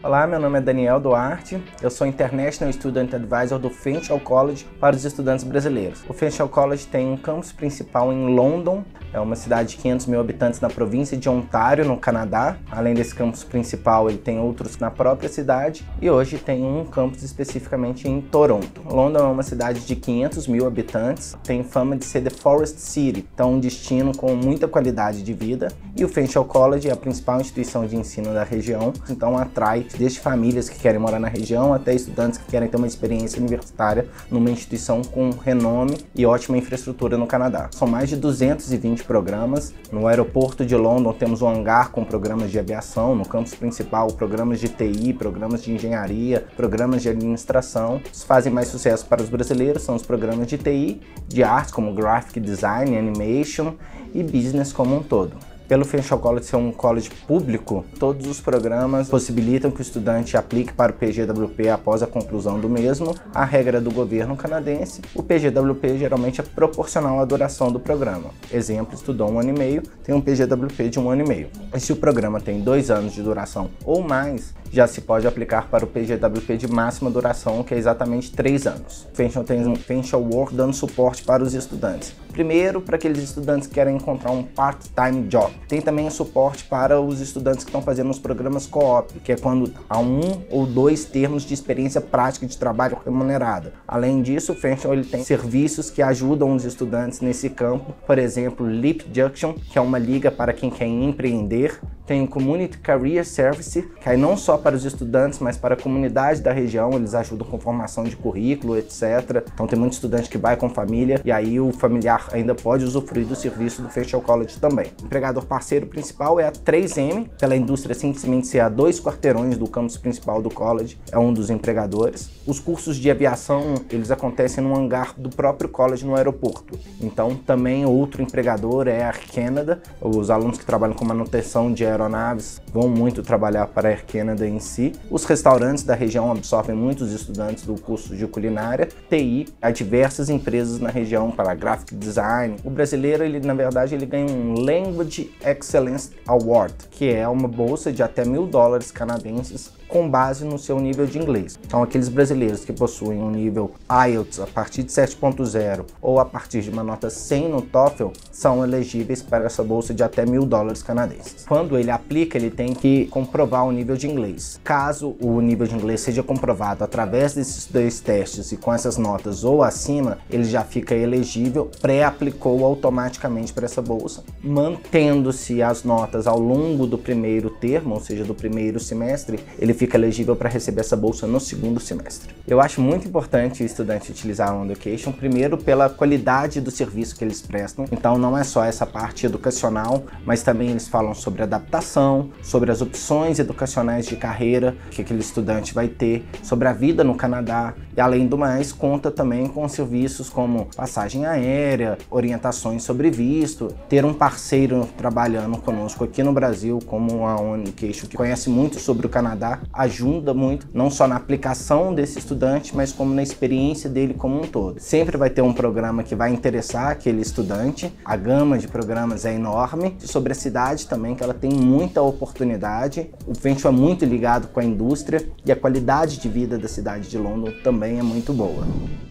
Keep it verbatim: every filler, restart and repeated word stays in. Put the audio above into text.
Olá, meu nome é Daniel Duarte, eu sou International Student Advisor do Fanshawe College para os estudantes brasileiros. O Fanshawe College tem um campus principal em London, é uma cidade de quinhentos mil habitantes na província de Ontário, no Canadá. Além desse campus principal, ele tem outros na própria cidade e hoje tem um campus especificamente em Toronto. London é uma cidade de quinhentos mil habitantes, tem fama de ser The Forest City, então um destino com muita qualidade de vida, e o Fanshawe College é a principal instituição de ensino da região, então atrai desde famílias que querem morar na região até estudantes que querem ter uma experiência universitária numa instituição com renome e ótima infraestrutura no Canadá. São mais de duzentos e vinte programas. No aeroporto de London temos um hangar com programas de aviação, no campus principal programas de T I, programas de engenharia, programas de administração. Os que fazem mais sucesso para os brasileiros são os programas de T I, de artes como Graphic Design, Animation e Business como um todo. Pelo Fanshawe College ser um college público, todos os programas possibilitam que o estudante aplique para o P G W P após a conclusão do mesmo. A regra do governo canadense, o P G W P geralmente é proporcional à duração do programa. Exemplo, estudou um ano e meio, tem um P G W P de um ano e meio. E se o programa tem dois anos de duração ou mais, já se pode aplicar para o P G W P de máxima duração, que é exatamente três anos. O Fanshawe tem um Fanshawe Work dando suporte para os estudantes. Primeiro, para aqueles estudantes que querem encontrar um part-time job. Tem também suporte para os estudantes que estão fazendo os programas co-op, que é quando há um ou dois termos de experiência prática de trabalho remunerada. Além disso, o Fanshawe ele tem serviços que ajudam os estudantes nesse campo, por exemplo, Leap Junction, que é uma liga para quem quer empreender. Tem o Community Career Service, que aí não só para os estudantes, mas para a comunidade da região, eles ajudam com formação de currículo, etcétera. Então tem muito estudante que vai com família e aí o familiar ainda pode usufruir do serviço do Fanshawe College também. O empregador parceiro principal é a três M, pela indústria simplesmente ser a dois quarteirões do campus principal do college, é um dos empregadores. Os cursos de aviação, eles acontecem no hangar do próprio college no aeroporto. Então também outro empregador é a Air Canada. Os alunos que trabalham com manutenção de aeronaves vão muito trabalhar para a Air Canada em si. Os restaurantes da região absorvem muitos estudantes do curso de culinária. T I, há diversas empresas na região para graphic design. O brasileiro, ele na verdade, ele ganha um Language Excellence Award, que é uma bolsa de até mil dólares canadenses com base no seu nível de inglês. Então, aqueles brasileiros que possuem um nível I E L T S a partir de sete ponto zero ou a partir de uma nota cem no TOEFL são elegíveis para essa bolsa de até mil dólares canadenses. Quando ele aplica, ele tem que comprovar o nível de inglês. Caso o nível de inglês seja comprovado através desses dois testes e com essas notas ou acima, ele já fica elegível, pré-aplicou automaticamente para essa bolsa, mantendo-se as notas ao longo do primeiro termo, ou seja, do primeiro semestre, ele fica elegível para receber essa bolsa no segundo semestre. Eu acho muito importante o estudante utilizar o Education, primeiro pela qualidade do serviço que eles prestam. Então não é só essa parte educacional, mas também eles falam sobre adaptação, sobre as opções educacionais de carreira que aquele estudante vai ter, sobre a vida no Canadá e, além do mais, conta também com serviços como passagem aérea, orientações sobre visto, ter um parceiro trabalhando conosco aqui no Brasil como a OneEducation, que conhece muito sobre o Canadá, ajuda muito, não só na aplicação desse estudante, mas como na experiência dele como um todo. Sempre vai ter um programa que vai interessar aquele estudante, a gama de programas é enorme, e sobre a cidade também, que ela tem muita oportunidade. O Fanshawe é muito ligado com a indústria e a qualidade de vida da cidade de London também é muito boa.